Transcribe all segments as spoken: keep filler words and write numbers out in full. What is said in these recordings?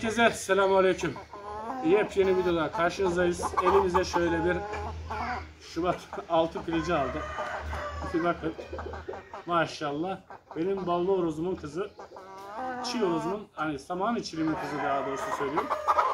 Herkese selamünaleyküm. Yepyeni videoda karşınızdayız. Elimize şöyle bir Şubat altı pilici aldı. Bir bakın. Maşallah. Benim ballı horozumun kızı. Çiğ horozumun, hani saman içilimin kızı daha doğrusu söylüyorum.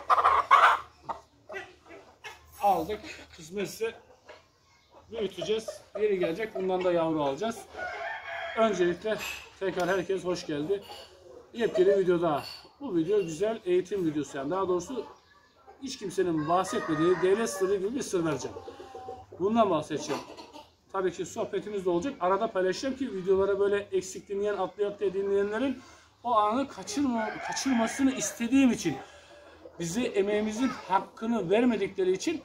Aldık. Kısmetse büyüteceğiz. Yeri gelecek. Bundan da yavru alacağız. Öncelikle tekrar herkes hoş geldi. Yepyeni video daha. Bu video güzel eğitim videosu, yani daha doğrusu hiç kimsenin bahsetmediği devlet sırrı gibi bir sır vereceğim. Bundan bahsedeceğim. Tabii ki sohbetimiz de olacak. Arada paylaşacağım ki videolara böyle eksik dinleyen, atlaya atlaya dinleyenlerin o anı kaçırma, kaçırmasını istediğim için, bize emeğimizin hakkını vermedikleri için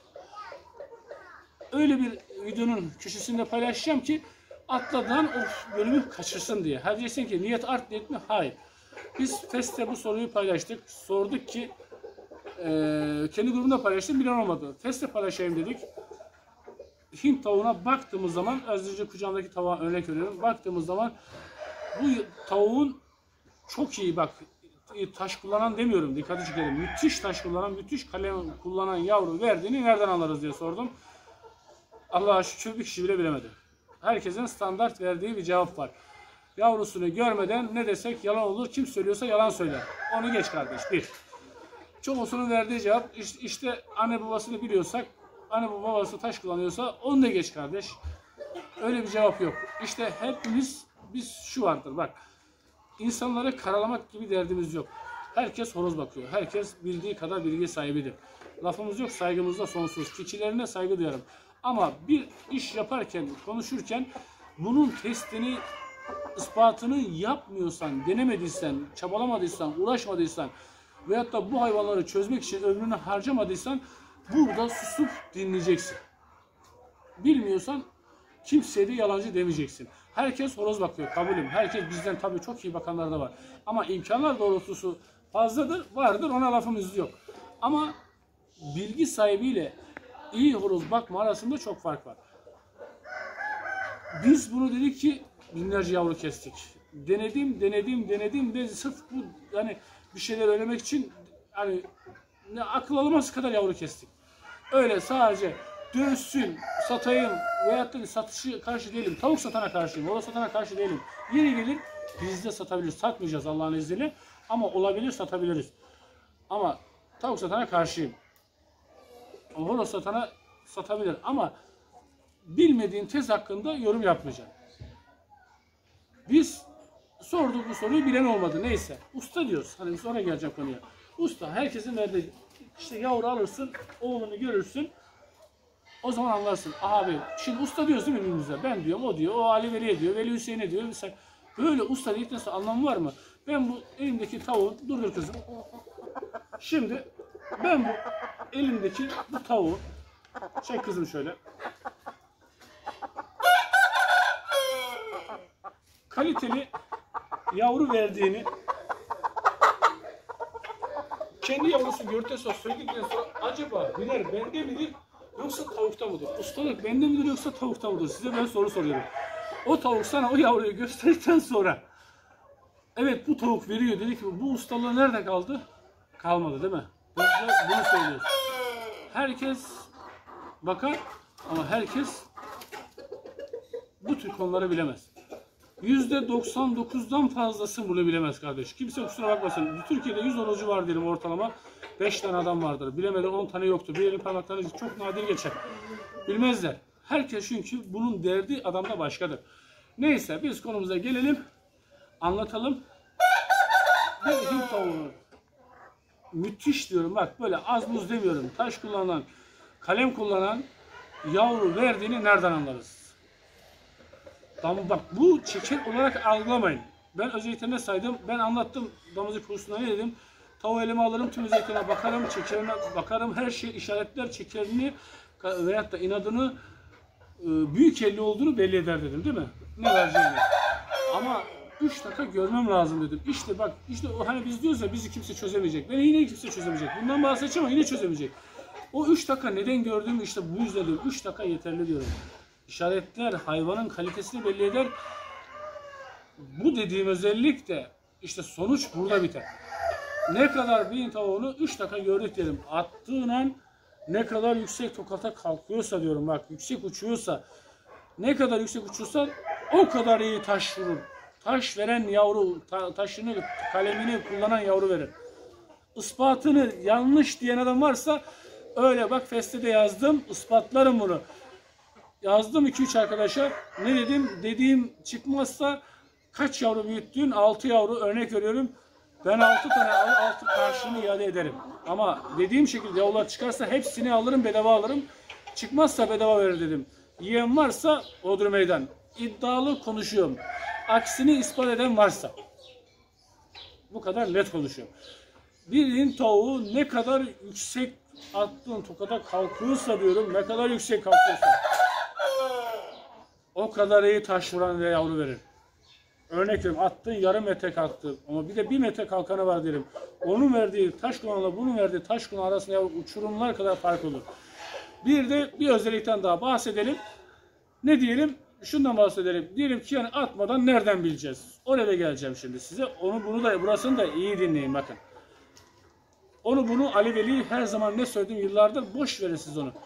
öyle bir videonun köşesinde paylaşacağım ki atladan o bölümü kaçırsın diye. Ha diyeceksin ki niyet art niyet mi? Hayır. Biz Fest'te bu soruyu paylaştık. Sorduk ki e, kendi grubumda paylaştım, bilen olmadı. Fest'te paylaşayım dedik. Hint tavuğuna baktığımız zaman, az önce kucağımdaki tavuğa örnek veriyorum. Baktığımız zaman bu tavuğun çok iyi, bak taş kullanan demiyorum, dikkati çekelim. Müthiş taş kullanan, müthiş kalem kullanan yavru verdiğini nereden anlarız diye sordum. Allah'a şükür bir kişi bile bilemedi. Herkesin standart verdiği bir cevap var. Yavrusunu görmeden ne desek yalan olur. Kim söylüyorsa yalan söyler. Onu geç kardeş. Bir. Çoğusunun verdiği cevap işte anne babasını biliyorsak, anne babası taş kullanıyorsa onu da geç kardeş. Öyle bir cevap yok. İşte hepimiz, biz şu vardır bak. İnsanları karalamak gibi derdimiz yok. Herkes horoz bakıyor. Herkes bildiği kadar bilgi sahibidir. Lafımız yok, saygımız da sonsuz. Kişilerine saygı duyarım. Ama bir iş yaparken, konuşurken bunun testini, ispatını yapmıyorsan, denemediysen, çabalamadıysan, uğraşmadıysan veyahut da bu hayvanları çözmek için ömrünü harcamadıysan burada susup dinleyeceksin. Bilmiyorsan kimseye de yalancı demeyeceksin. Herkes horoz bakıyor, kabulüm. Herkes bizden tabii çok iyi bakanlar da var. Ama imkanlar doğrultusu fazladır, vardır, ona lafımız yok. Ama bilgi sahibiyle iyi horoz bakma arasında çok fark var. Biz bunu dedik ki binlerce yavru kestik. Denedim, denedim, denedim ve sırf bu yani bir şeyler öğrenmek için hani ne akıl almaz kadar yavru kestik. Öyle sadece dövsün, satayım veyahut da satışı karşı değilim. Tavuk satana karşıyım, horoz satana karşı değilim. Yeri gelir biz de satabiliriz. Satmayacağız Allah'ın izniyle ama olabilir, satabiliriz. Ama tavuk satana karşıyım. Horoz satana satabilir ama bilmediğin tez hakkında yorum yapmayacağım. Biz sorduk bu soruyu, bilen olmadı. Neyse. Usta diyoruz. Hani sonra geleceğim konuya. Usta, herkesin verdiği işte yavru alırsın, oğlunu görürsün. O zaman anlarsın. Abi şimdi usta diyoruz değil mi birbirimize? Ben diyorum, o diyor, o Ali Veli'ye diyor, Veli Hüseyin'e diyor. Mesela böyle usta dedikten sonra anlamı var mı? Ben bu elimdeki tavuğu, durdur kızım. Şimdi ben bu elimdeki bu tavuğu, çek kızım şöyle. Kaliteli yavru verdiğini kendi yavrusu görtesi söyledikten sonra acaba bilir bende midir yoksa tavukta mıdır? Ustalık bende midir yoksa tavukta mıdır? Size ben soru soruyorum. O tavuk sana o yavruyu gösterdikten sonra evet bu tavuk veriyor dedi ki bu ustalığı nerede kaldı? Kalmadı değil mi? Biz de bunu söylüyoruz. Herkes bakar ama herkes bu tür konuları bilemez. yüzde doksan dokuzdan fazlası bunu bilemez kardeş. Kimse kusura bakmasın. Türkiye'de yüz horozcu var diyelim ortalama. beş tane adam vardır. Bilemeden on tane yoktur. Bir elin parmaklarını çok nadir geçer. Bilmezler. Herkes çünkü bunun derdi adamda başkadır. Neyse biz konumuza gelelim. Anlatalım. Bir Hint tavuğu. Müthiş diyorum bak, böyle az buz demiyorum. Taş kullanan, kalem kullanan yavru verdiğini nereden anlarız? Tamam bak, bu çeker olarak algılamayın. Ben özellikle ne saydım? Ben anlattım damızlık kursunda, ne dedim? Tavuğu elime alırım, tüm özelliklerine bakarım, çekerine bakarım, her şey işaretler, çekerini veyahut da inadını, büyük elli olduğunu belli eder dedim değil mi? Ne vereceğini. Ama üç dakika görmem lazım dedim. İşte bak, işte o hani biz diyoruz ya bizi kimse çözemeyecek. Beni yine kimse çözemeyecek. Bundan bahsedeceğim ama yine çözemeyecek. O üç dakika neden gördüğümü işte bu yüzden diyorum. üç dakika yeterli diyorum. İşaretler hayvanın kalitesini belli eder. Bu dediğim özellik de işte sonuç burada biter. Ne kadar bir tavuğunu üç dakika gördük dedim. Attığın an ne kadar yüksek tokata kalkıyorsa diyorum, bak yüksek uçuyorsa, ne kadar yüksek uçuyorsa o kadar iyi taş vurur. Taş veren yavru, ta, taşını, kalemini kullanan yavru verir. Ispatını yanlış diyen adam varsa öyle bak, Feste'de yazdım, ispatlarım bunu. Yazdım iki üç arkadaşa. Ne dedim? Dediğim çıkmazsa kaç yavru büyüttün? altı yavru örnek veriyorum. Ben altı tane altı karşılığını iade ederim. Ama dediğim şekilde yavrular çıkarsa hepsini alırım, bedava alırım. Çıkmazsa bedava verir dedim. Yiyen varsa odur meydan. İddialı konuşuyorum. Aksini ispat eden varsa. Bu kadar net konuşuyorum. Bir Hint tavuğu ne kadar yüksek attığın tokada kalkıyorsa diyorum, ne kadar yüksek kalkıyorsa o kadar iyi taş vuran ve yavru verir. Örnek veriyorum, attığın yarım metre kalktı ama bir de bir metre kalkanı var diyelim. Onun verdiği taş kulağıyla bunun verdiği taş kulağı arasında uçurumlar kadar fark olur. Bir de bir özellikten daha bahsedelim. Ne diyelim? Şundan bahsedelim. Diyelim ki yani atmadan nereden bileceğiz? Oraya da geleceğim şimdi size. Onu bunu da burasını da iyi dinleyin bakın. Onu bunu Ali Veli her zaman ne söyledim yıllardır, boş verin siz onu.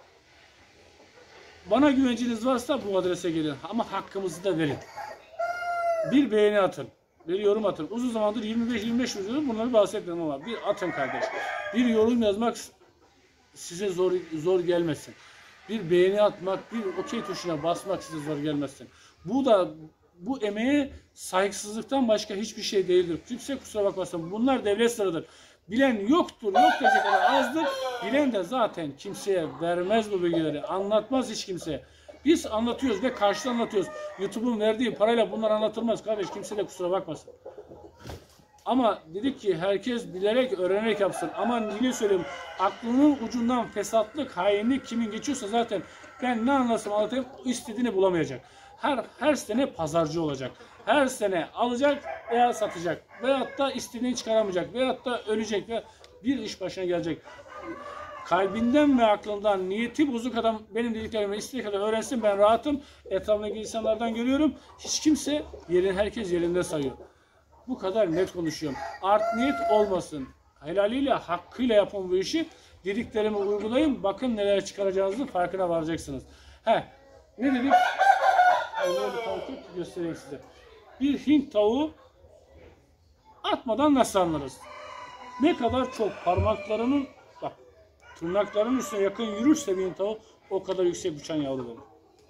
Bana güvenciniz varsa bu adrese gelin ama hakkımızı da verin. Bir beğeni atın. Bir yorum atın. Uzun zamandır yirmi beş yirmi beş videoda bunları bahsetmiyorum ama bir atın kardeş. Bir yorum yazmak size zor zor gelmesin. Bir beğeni atmak, bir okey tuşuna basmak size zor gelmesin. Bu da bu emeğe saygısızlıktan başka hiçbir şey değildir. Kimse kusura bakmasın. Bunlar devlet sırrıdır. Bilen yoktur, yok diyecek kadar azdır. Bilen de zaten kimseye vermez bu bilgileri. Anlatmaz hiç kimseye. Biz anlatıyoruz ve karşıda anlatıyoruz. YouTube'un verdiği parayla bunlar anlatılmaz kardeş. Kimse de kusura bakmasın. Ama dedik ki herkes bilerek, öğrenerek yapsın. Ama yine söyleyeyim, aklının ucundan fesatlık, hainlik kimin geçiyorsa zaten ben ne anlarsam anlatayım, istediğini bulamayacak. Her her sene pazarcı olacak. Her sene alacak veya satacak. Veyahut da istediğini çıkaramayacak. Veyahut da ölecek ve bir iş başına gelecek. Kalbinden ve aklından niyeti bozuk adam benim dediklerimi istediği kadar öğrensin, ben rahatım. Etrafımdaki insanlardan görüyorum. Hiç kimse yerin, herkes yerinde sayıyor. Bu kadar net konuşuyorum. Art niyet olmasın. Helaliyle, hakkıyla yapın bu işi. Dediklerimi uygulayın. Bakın neler çıkaracağınızın farkına varacaksınız. He, ne dedik? Öyle bir tavuk göstereyim size. Bir Hint tavuğu atmadan nasıl anlarız? Ne kadar çok parmaklarının, bak, tırnaklarının üstüne yakın yürürse bir Hint tavuğu o kadar yüksek uçan yavru verir.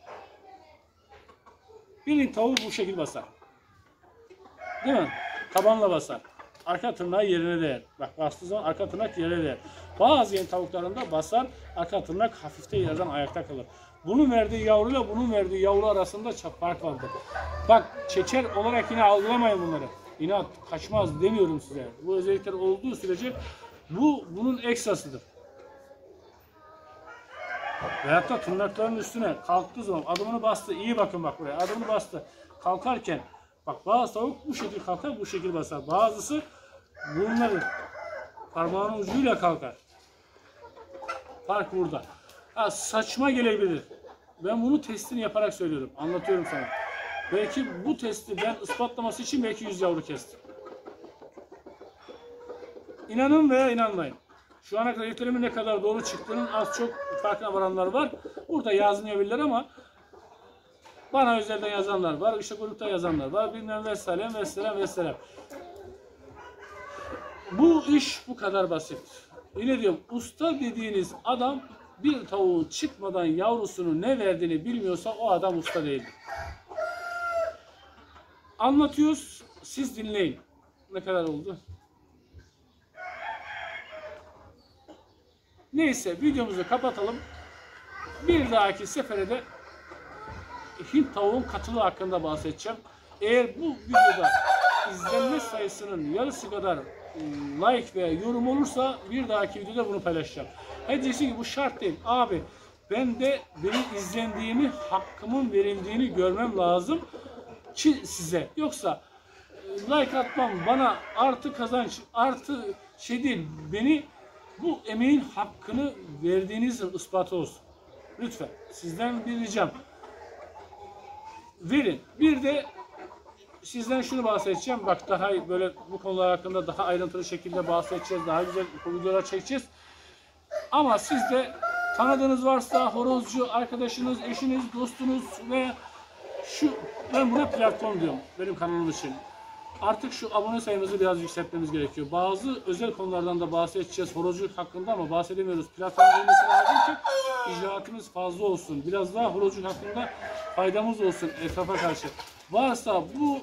Bir Hint tavuğu bu şekilde basar. Değil mi? Tabanla basar. Arka tırnağı yerine değer. Bak bastığı zaman arka tırnak yerine değer. Bazı yeni tavuklarında basar, arka tırnak hafifte yerden ayakta kalır. Bunun verdiği yavruyla bunun verdiği yavru arasında çok fark vardır. Bak çeker olarak yine algılamayın bunları. İnat kaçmaz demiyorum size. Bu özellikler olduğu sürece bu bunun ekstrasıdır. Veyahut da tırnakların üstüne kalktığı zaman adımını bastı. İyi bakın bak buraya. Adımını bastı. Kalkarken bak bazı tavuk bu şekilde kalkar, bu şekilde basar. Bazısı bunları parmağının ucuyla kalkar. Fark burada. Ha, saçma gelebilir. Ben bunu testini yaparak söylüyorum. Anlatıyorum sana. Belki bu testi ben ispatlaması için belki yüz yavru kestim. İnanın veya inanmayın. Şu ana kadar yetlerimin ne kadar doğru çıktığının az çok farkına varanlar var. Burada yazmayabilirler ama bana özelden yazanlar var, işte grupta yazanlar var, bilmem vesaire vesaire vesaire. Bu iş bu kadar basit. Yine diyorum, usta dediğiniz adam bir tavuğun çıkmadan yavrusunun ne verdiğini bilmiyorsa o adam usta değildir. Anlatıyoruz, siz dinleyin. Ne kadar oldu? Neyse, videomuzu kapatalım. Bir dahaki sefere de Hint tavuğun katılı hakkında bahsedeceğim. Eğer bu videoda izlenme sayısının yarısı kadar like ve yorum olursa bir dahaki videoda bunu paylaşacağım. Hadi diyeceksin ki bu şart değil. Abi ben de benim izlendiğimi, hakkımın verildiğini görmem lazım ki size. Yoksa like atmam bana artı kazanç, artı şey değil. Beni bu emeğin hakkını verdiğinizin ispatı olsun. Lütfen sizden bir ricam. Verin. Bir de sizden şunu bahsedeceğim. Bak daha böyle bu konular hakkında daha ayrıntılı şekilde bahsedeceğiz. Daha güzel videolar çekeceğiz. Ama siz de tanıdığınız varsa horozcu arkadaşınız, eşiniz, dostunuz ve şu, ben buna platform diyorum benim kanalım için. Artık şu abone sayımızı biraz yükseltmemiz gerekiyor. Bazı özel konulardan da bahsedeceğiz horozculuk hakkında ama bahsedemiyoruz. Platform olması lazım ki icraatımız fazla olsun. Biraz daha horozculuk hakkında faydamız olsun etrafa karşı. Varsa bu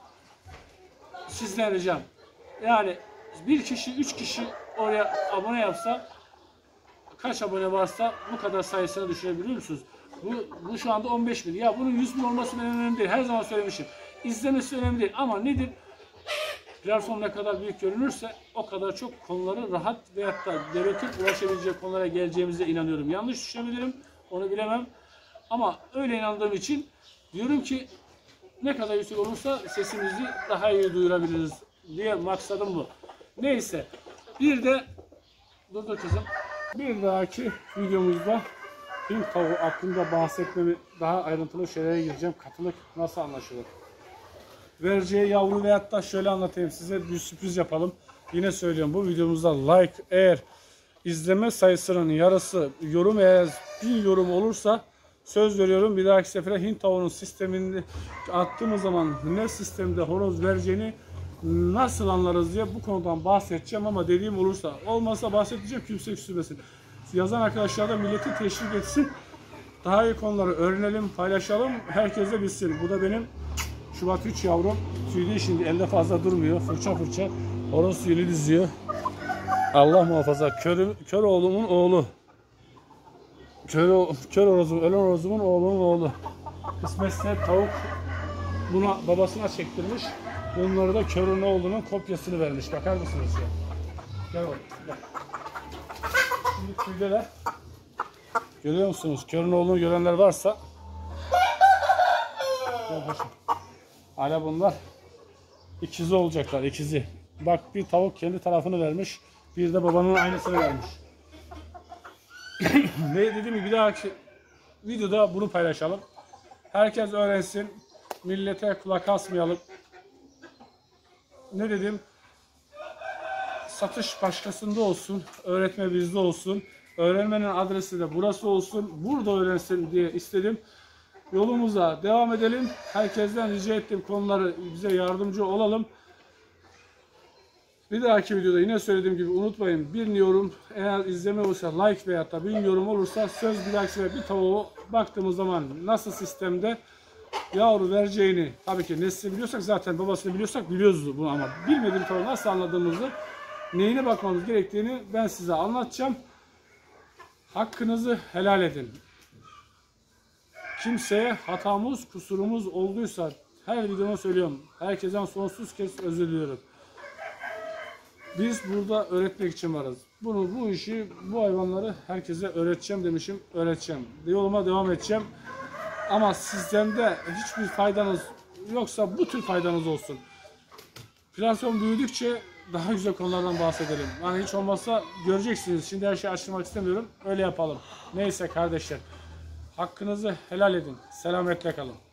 sizden ricam. Yani bir kişi, üç kişi oraya abone yapsa, kaç abone varsa bu kadar sayısını düşürebiliyor musunuz? Bu, bu şu anda on beş bin. Ya bunun yüz bin olması benim önemli değil. Her zaman söylemişim. İzlemesi önemli değil. Ama nedir? Platform ne kadar büyük görünürse o kadar çok konuları rahat veyahut da devletin ulaşabileceği konulara geleceğimize inanıyorum. Yanlış düşünebilirim. Onu bilemem. Ama öyle inandığım için diyorum ki ne kadar yüksek olursa sesimizi daha iyi duyurabiliriz diye maksadım bu. Neyse. Bir de dur dur kızım. Bir dahaki videomuzda Hint tavuğu hakkında bahsetmemi daha ayrıntılı şeylere gireceğim. Katılık nasıl anlaşılır? Vereceği yavru veyahut da şöyle anlatayım size, bir sürpriz yapalım. Yine söylüyorum, bu videomuzda like, eğer izleme sayısının yarısı yorum, eğer bin yorum olursa söz veriyorum bir dahaki sefere Hint tavuğunun sistemini attığımız zaman ne sistemde horoz vereceğini nasıl anlarız diye bu konudan bahsedeceğim ama dediğim olursa, olmazsa bahsedeceğim, kimse küsmesin. Yazan arkadaşlar da milleti teşvik etsin. Daha iyi konuları öğrenelim, paylaşalım, herkes de bilsin. Bu da benim Şubat üç yavrum. Tüyü şimdi elde fazla durmuyor. Fırça fırça horoz tüyünü diziyor. Allah muhafaza. Kör, kör oğlumun oğlu. Kör, kör horozum, ölen horozumun oğlunun oğlu. Kısmetse tavuk buna babasına çektirmiş. Bunları da körün oğlunun kopyasını vermiş. Bakar mısınız ya? Gel oğlum, gel. Şimdi tüydeler. Görüyor musunuz? Körün oğlunu görenler varsa gel başım. Hala bunlar ikizi olacaklar, ikizi. Bak bir tavuk kendi tarafını vermiş, bir de babanın aynısını vermiş. Ne dediğim gibi bir dahaki videoda bunu paylaşalım. Herkes öğrensin, millete kulak asmayalım. Ne dedim? Satış başkasında olsun, öğretme bizde olsun. Öğrenmenin adresi de burası olsun, burada öğrensin diye istedim. Yolumuza devam edelim. Herkesten rica ettiğim konuları bize yardımcı olalım. Bir dahaki videoda yine söylediğim gibi unutmayın, bir yorum eğer izleme olursa, like veyahut da bir yorum olursa söz bir dahaki sefer bir tavuğu baktığımız zaman nasıl sistemde yavru vereceğini, tabii ki neslini biliyorsak zaten babasını biliyorsak biliyoruz bunu ama bilmediğim tavuğu nasıl anladığımızı, neyine bakmamız gerektiğini ben size anlatacağım. Hakkınızı helal edin. Kimseye hatamız, kusurumuz olduysa her videoma söylüyorum. Herkesten sonsuz kez özür diliyorum. Biz burada öğretmek için varız. Bunu, bu işi, bu hayvanları herkese öğreteceğim demişim. Öğreteceğim. Yoluma devam edeceğim. Ama sizden de hiçbir faydanız yoksa bu tür faydanız olsun. Platform büyüdükçe daha güzel konulardan bahsedelim. Yani hiç olmazsa göreceksiniz. Şimdi her şeyi açtırmak istemiyorum. Öyle yapalım. Neyse kardeşler. Hakkınızı helal edin. Selametle kalın.